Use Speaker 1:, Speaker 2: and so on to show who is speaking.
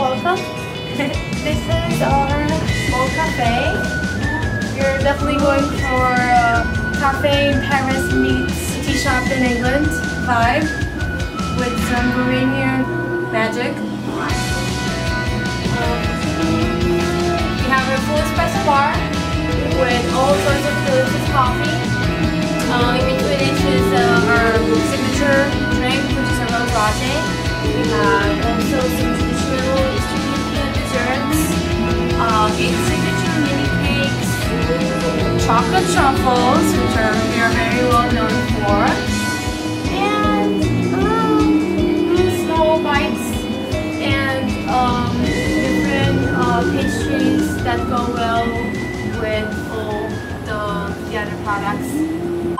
Speaker 1: welcome. This is our small cafe. We're definitely going for cafe in Paris meets tea shop in England vibe with some Bohemian magic. We have a full espresso bar with all sorts of delicious coffee. In between it is our signature drink, which is a rose latte. We have also some traditional Eastern European desserts, 8 signature mini cakes, chocolate truffles, which we are very well known for, and small bites and different pastries that go well with all the other products.